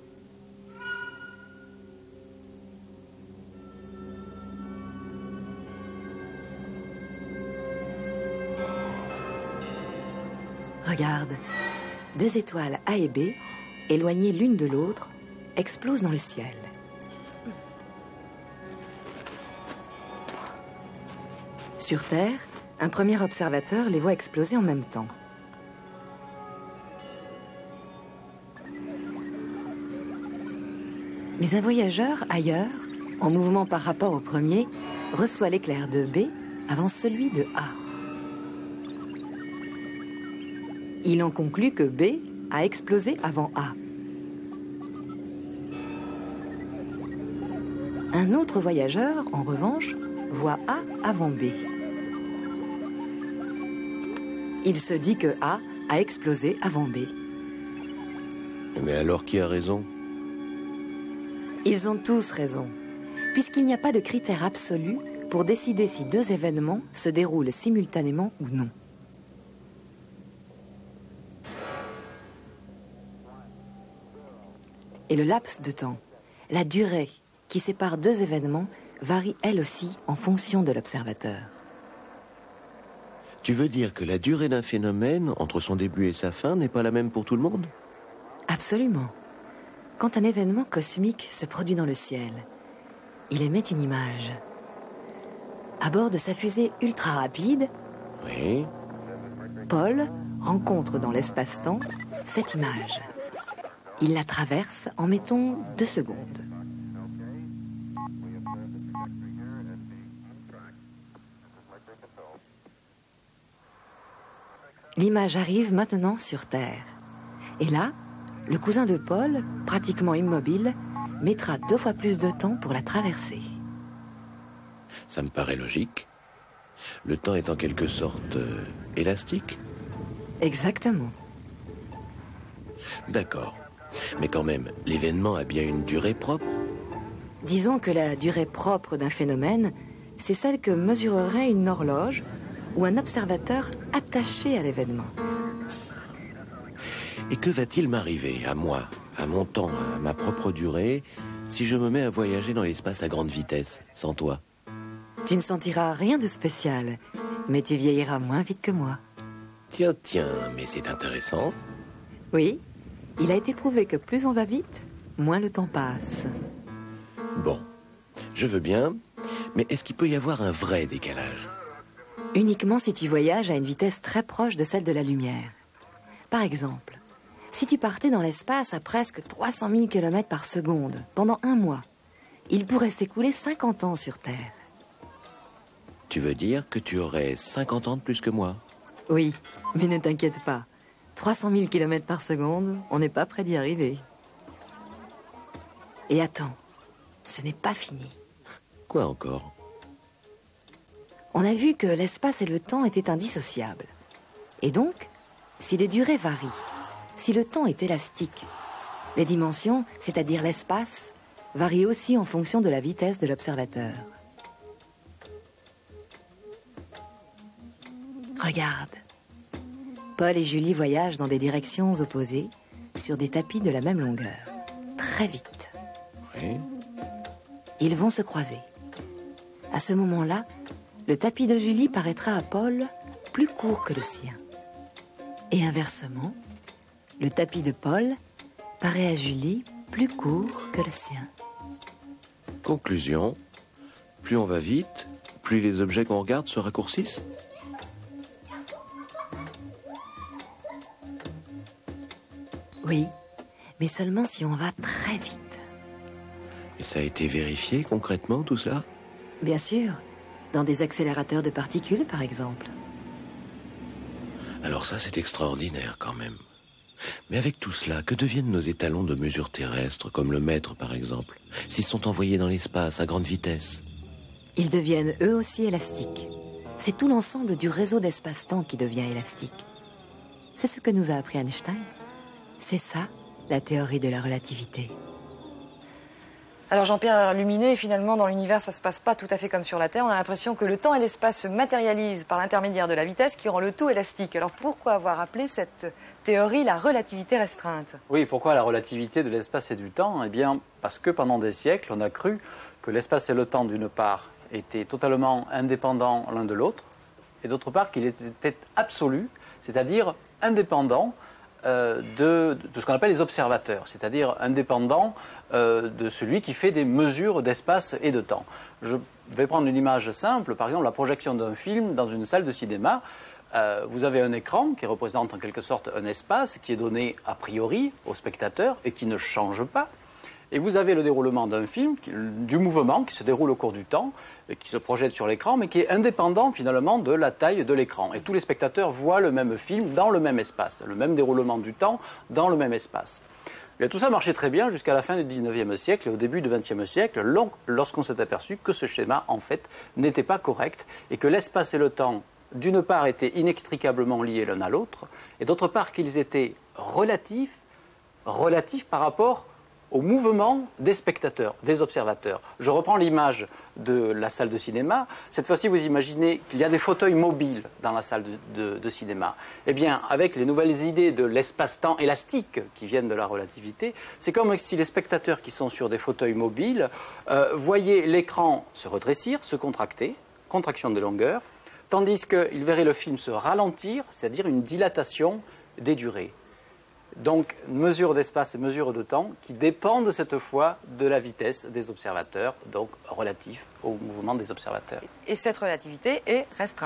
Regarde, deux étoiles A et B, éloignées l'une de l'autre, explosent dans le ciel. Sur Terre, un premier observateur les voit exploser en même temps. Mais un voyageur ailleurs, en mouvement par rapport au premier, reçoit l'éclair de B avant celui de A. Il en conclut que B a explosé avant A. Un autre voyageur, en revanche, voit A avant B. Il se dit que A a explosé avant B. Mais alors qui a raison? Ils ont tous raison, puisqu'il n'y a pas de critère absolu pour décider si deux événements se déroulent simultanément ou non. Et le laps de temps, la durée qui sépare deux événements, varie elle aussi en fonction de l'observateur. Tu veux dire que la durée d'un phénomène, entre son début et sa fin, n'est pas la même pour tout le monde? Absolument. Quand un événement cosmique se produit dans le ciel, il émet une image. À bord de sa fusée ultra rapide, Oui. Paul rencontre dans l'espace-temps cette image. Il la traverse en, mettons, deux secondes. L'image arrive maintenant sur Terre. Et là, Le cousin de Paul, pratiquement immobile, mettra deux fois plus de temps pour la traverser. Ça me paraît logique. Le temps est en quelque sorte euh, élastique. Exactement. D'accord. Mais quand même, l'événement a bien une durée propre. Disons que la durée propre d'un phénomène, c'est celle que mesurerait une horloge ou un observateur attaché à l'événement. Et que va-t-il m'arriver, à moi, à mon temps, à ma propre durée, si je me mets à voyager dans l'espace à grande vitesse, sans toi? Tu ne sentiras rien de spécial, mais tu vieilliras moins vite que moi. Tiens, tiens, mais c'est intéressant. Oui, il a été prouvé que plus on va vite, moins le temps passe. Bon, je veux bien, mais est-ce qu'il peut y avoir un vrai décalage? Uniquement si tu voyages à une vitesse très proche de celle de la lumière. Par exemple, si tu partais dans l'espace à presque trois cent mille kilomètres par seconde pendant un mois, il pourrait s'écouler cinquante ans sur Terre. Tu veux dire que tu aurais cinquante ans de plus que moi? Oui, mais ne t'inquiète pas. trois cent mille kilomètres par seconde, on n'est pas près d'y arriver. Et attends, ce n'est pas fini. Quoi encore? On a vu que l'espace et le temps étaient indissociables. Et donc, si les durées varient, si le temps est élastique, les dimensions, c'est-à-dire l'espace, varient aussi en fonction de la vitesse de l'observateur. Regarde. Paul et Julie voyagent dans des directions opposées, sur des tapis de la même longueur, très vite. Oui. Ils vont se croiser. À ce moment-là, le tapis de Julie paraîtra à Paul plus court que le sien. Et inversement, le tapis de Paul paraît à Julie plus court que le sien. Conclusion, plus on va vite, plus les objets qu'on regarde se raccourcissent? Oui, mais seulement si on va très vite. Et ça a été vérifié concrètement, tout ça? Bien sûr, dans des accélérateurs de particules, par exemple. Alors ça, c'est extraordinaire quand même. Mais avec tout cela, que deviennent nos étalons de mesure terrestre, comme le mètre par exemple, s'ils sont envoyés dans l'espace à grande vitesse? Ils deviennent eux aussi élastiques. C'est tout l'ensemble du réseau d'espace-temps qui devient élastique. C'est ce que nous a appris Einstein. C'est ça, la théorie de la relativité. Alors Jean-Pierre Luminet, finalement dans l'univers ça se passe pas tout à fait comme sur la Terre. On a l'impression que le temps et l'espace se matérialisent par l'intermédiaire de la vitesse qui rend le tout élastique. Alors pourquoi avoir appelé cette théorie la relativité restreinte? Oui, pourquoi la relativité de l'espace et du temps? Eh bien parce que pendant des siècles on a cru que l'espace et le temps d'une part étaient totalement indépendants l'un de l'autre et d'autre part qu'il était absolu, c'est-à-dire indépendant euh, de, de ce qu'on appelle les observateurs, c'est-à-dire indépendant euh, de celui qui fait des mesures d'espace et de temps. Je vais prendre une image simple, par exemple la projection d'un film dans une salle de cinéma. Euh, vous avez un écran qui représente en quelque sorte un espace qui est donné a priori au spectateur et qui ne change pas. Et vous avez le déroulement d'un film, qui, du mouvement qui se déroule au cours du temps, et qui se projette sur l'écran, mais qui est indépendant finalement de la taille de l'écran. Et tous les spectateurs voient le même film dans le même espace, le même déroulement du temps dans le même espace. Et tout ça marchait très bien jusqu'à la fin du dix-neuvième siècle et au début du vingtième siècle, lorsqu'on s'est aperçu que ce schéma, en fait, n'était pas correct et que l'espace et le temps, d'une part, étaient inextricablement liés l'un à l'autre, et d'autre part, qu'ils étaient relatifs, relatifs par rapport au mouvement des spectateurs, des observateurs. Je reprends l'image de la salle de cinéma. Cette fois-ci, vous imaginez qu'il y a des fauteuils mobiles dans la salle de, de, de cinéma. Eh bien, avec les nouvelles idées de l'espace-temps élastique qui viennent de la relativité, c'est comme si les spectateurs qui sont sur des fauteuils mobiles euh, voyaient l'écran se rétrécir, se contracter, contraction de longueur, tandis qu'ils verraient le film se ralentir, c'est-à-dire une dilatation des durées. Donc, mesure d'espace et mesure de temps qui dépendent cette fois de la vitesse des observateurs, donc relatif au mouvement des observateurs. Et cette relativité est restreinte.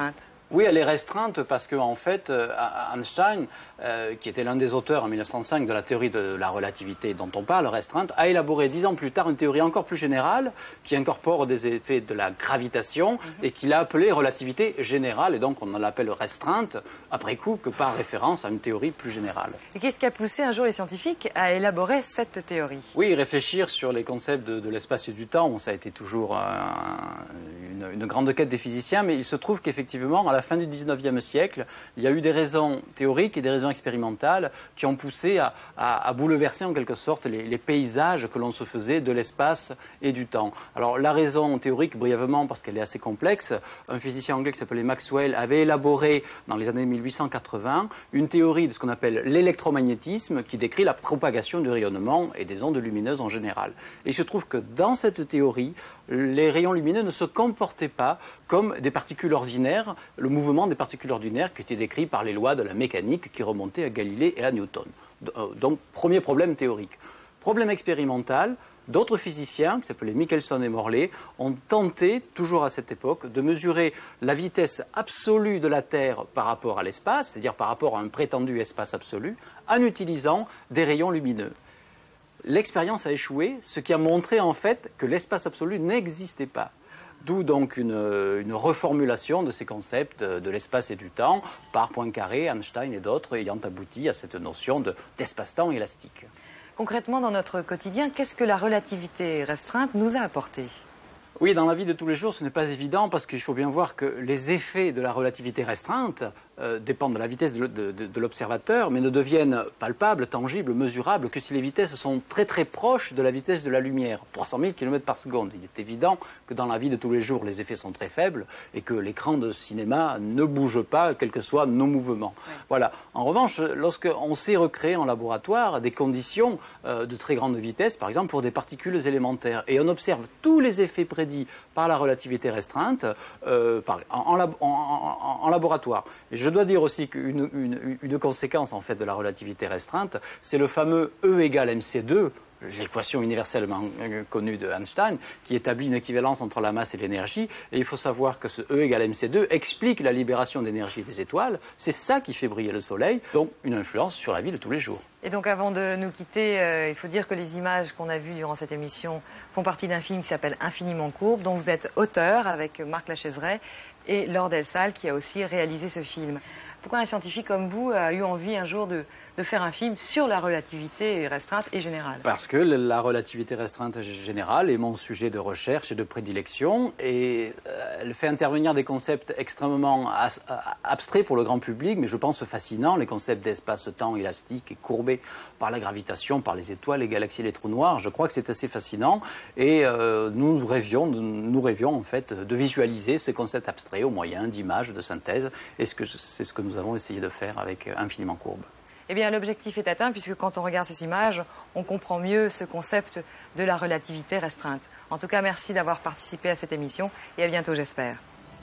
Oui, elle est restreinte parce qu'en en fait, Einstein, euh, qui était l'un des auteurs en mille neuf cent cinq de la théorie de la relativité dont on parle, restreinte, a élaboré dix ans plus tard une théorie encore plus générale qui incorpore des effets de la gravitation mm-hmm. et qu'il a appelée relativité générale. Et donc, on l'appelle restreinte, après coup, que par référence à une théorie plus générale. Et qu'est-ce qui a poussé un jour les scientifiques à élaborer cette théorie? Oui, réfléchir sur les concepts de, de l'espace et du temps, ça a été toujours un, une, une grande quête des physiciens, mais il se trouve qu'effectivement, à la fin du dix-neuvième siècle, il y a eu des raisons théoriques et des raisons expérimentales qui ont poussé à, à, à bouleverser en quelque sorte les, les paysages que l'on se faisait de l'espace et du temps. Alors la raison théorique, brièvement, parce qu'elle est assez complexe, un physicien anglais qui s'appelait Maxwell avait élaboré dans les années mille huit cent quatre-vingts une théorie de ce qu'on appelle l'électromagnétisme qui décrit la propagation du rayonnement et des ondes lumineuses en général. Et il se trouve que dans cette théorie, les rayons lumineux ne se comportaient pas comme des particules ordinaires, le mouvement des particules ordinaires qui était décrit par les lois de la mécanique qui remontaient à Galilée et à Newton. Donc, premier problème théorique. Problème expérimental, d'autres physiciens, qui s'appelaient Michelson et Morley, ont tenté, toujours à cette époque, de mesurer la vitesse absolue de la Terre par rapport à l'espace, c'est-à-dire par rapport à un prétendu espace absolu, en utilisant des rayons lumineux. L'expérience a échoué, ce qui a montré en fait que l'espace absolu n'existait pas. D'où donc une, une reformulation de ces concepts de l'espace et du temps par Poincaré, Einstein et d'autres ayant abouti à cette notion de, d'espace-temps élastique. Concrètement, dans notre quotidien, qu'est-ce que la relativité restreinte nous a apporté ? Oui, dans la vie de tous les jours, ce n'est pas évident parce qu'il faut bien voir que les effets de la relativité restreinte euh, dépendent de la vitesse de, de, de l'observateur, mais ne deviennent palpables, tangibles, mesurables que si les vitesses sont très très proches de la vitesse de la lumière, trois cent mille kilomètres par seconde. Il est évident que dans la vie de tous les jours, les effets sont très faibles et que l'écran de cinéma ne bouge pas, quels que soient nos mouvements. Oui. Voilà. En revanche, lorsqu'on sait recréer en laboratoire des conditions euh, de très grande vitesse, par exemple pour des particules élémentaires, et on observe tous les effets prédits par la relativité restreinte euh, par, en, en, en, en laboratoire. Et je dois dire aussi qu'une une, une conséquence en fait de la relativité restreinte, c'est le fameux E égale M C deux, l'équation universellement connue de Einstein, qui établit une équivalence entre la masse et l'énergie. Et il faut savoir que ce E égale M C deux explique la libération d'énergie des étoiles. C'est ça qui fait briller le Soleil, donc une influence sur la vie de tous les jours. Et donc avant de nous quitter, euh, il faut dire que les images qu'on a vues durant cette émission font partie d'un film qui s'appelle Infiniment courbe, dont vous êtes auteur avec Marc Lachaiseray et Laure Delsal qui a aussi réalisé ce film. Pourquoi un scientifique comme vous a eu envie un jour de, de faire un film sur la relativité restreinte et générale? Parce que la relativité restreinte générale est mon sujet de recherche et de prédilection et euh, elle fait intervenir des concepts extrêmement as, abstraits pour le grand public, mais je pense fascinants, les concepts d'espace-temps élastique et courbé par la gravitation, par les étoiles, les galaxies, les trous noirs. Je crois que c'est assez fascinant et euh, nous rêvions, nous rêvions en fait de visualiser ces concepts abstraits au moyen d'images, de synthèse, et c'est ce, ce que nous avons essayé de faire avec Infiniment courbe. Eh bien, l'objectif est atteint puisque quand on regarde ces images, on comprend mieux ce concept de la relativité restreinte. En tout cas, merci d'avoir participé à cette émission et à bientôt, j'espère.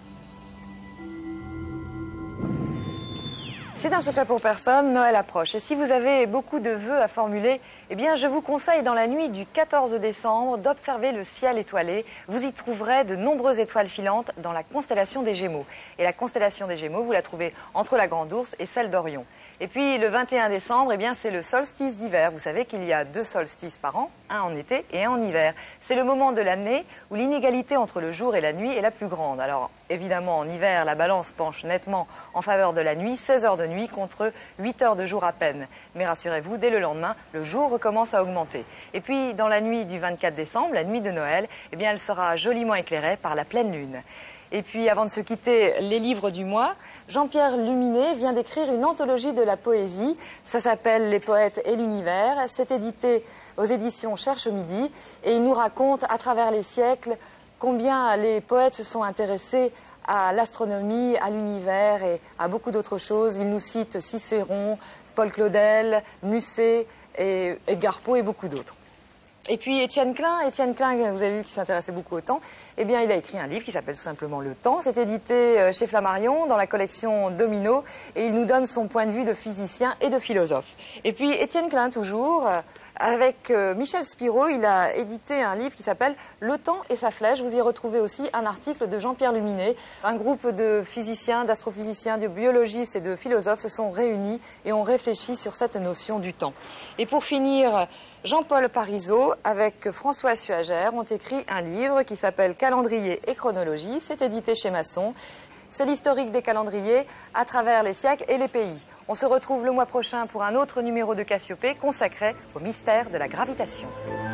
C'est un secret pour personne, Noël approche. Et si vous avez beaucoup de vœux à formuler, eh bien, je vous conseille dans la nuit du quatorze décembre d'observer le ciel étoilé. Vous y trouverez de nombreuses étoiles filantes dans la constellation des Gémeaux. Et la constellation des Gémeaux, vous la trouvez entre la Grande Ourse et celle d'Orion. Et puis le vingt et un décembre, eh bien, c'est le solstice d'hiver. Vous savez qu'il y a deux solstices par an, un en été et un en hiver. C'est le moment de l'année où l'inégalité entre le jour et la nuit est la plus grande. Alors évidemment, en hiver, la balance penche nettement en faveur de la nuit, seize heures de nuit contre huit heures de jour à peine. Mais rassurez-vous, dès le lendemain, le jour recommence à augmenter. Et puis dans la nuit du vingt-quatre décembre, la nuit de Noël, eh bien, elle sera joliment éclairée par la pleine lune. Et puis avant de se quitter, les livres du mois, Jean-Pierre Luminet vient d'écrire une anthologie de la poésie. Ça s'appelle Les poètes et l'univers. C'est édité aux éditions Cherche Midi et il nous raconte à travers les siècles combien les poètes se sont intéressés à l'astronomie, à l'univers et à beaucoup d'autres choses. Il nous cite Cicéron, Paul Claudel, Musset, et Edgar Poe et beaucoup d'autres. Et puis Étienne Klein, Étienne Klein, vous avez vu qu'il s'intéressait beaucoup au temps, eh bien il a écrit un livre qui s'appelle tout simplement Le Temps. C'est édité chez Flammarion dans la collection Domino et il nous donne son point de vue de physicien et de philosophe. Et puis Étienne Klein toujours Avec euh, Michel Spiro, il a édité un livre qui s'appelle « Le temps et sa flèche ». Vous y retrouvez aussi un article de Jean-Pierre Luminet. Un groupe de physiciens, d'astrophysiciens, de biologistes et de philosophes se sont réunis et ont réfléchi sur cette notion du temps. Et pour finir, Jean-Paul Parisot avec François Suager ont écrit un livre qui s'appelle « Calendrier et chronologie ». C'est édité chez Masson. C'est l'historique des calendriers à travers les siècles et les pays. On se retrouve le mois prochain pour un autre numéro de Cassiopée consacré au mystère de la gravitation.